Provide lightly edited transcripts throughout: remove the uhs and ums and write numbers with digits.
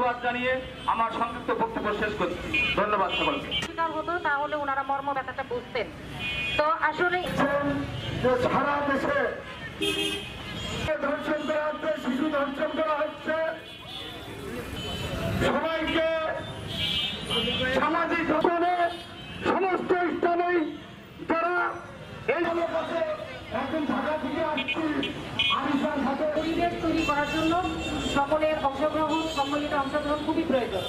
ধন্যবাদ জানিয়ে আমার সংক্ষিপ্ত বক্তব্য শেষ করছি। ধন্যবাদ সকলকে। হতো তাহলে ওনারা মর্ম ব্যথাটা বুঝতেন। তো আসলে সারা দেশে ধর্ষণ করা হচ্ছে, শিশু ধর্ষণ করা হচ্ছে, সবাইকে সামাজিক ঘটনে সমস্ত স্থানেই যারা এই এখন ঢাকা থেকে আসছি পরিবেশ তৈরি করার জন্য সকলের অংশগ্রহণ, সম্মিলিত অংশগ্রহণ খুবই প্রয়োজন।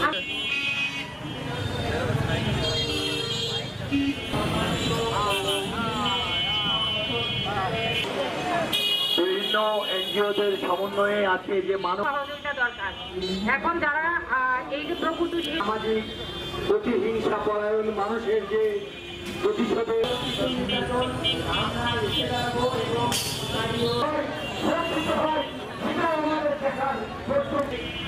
বিভিন্ন এনজিওদের সমন্বয়ে আছে যে মানব সহযোগিতা দরকার। এখন যারা এই যে প্রকৃত সামাজিক প্রতিহিংসা পরায়ণ মানুষের যে প্রতিশোধে আমাদের দেখার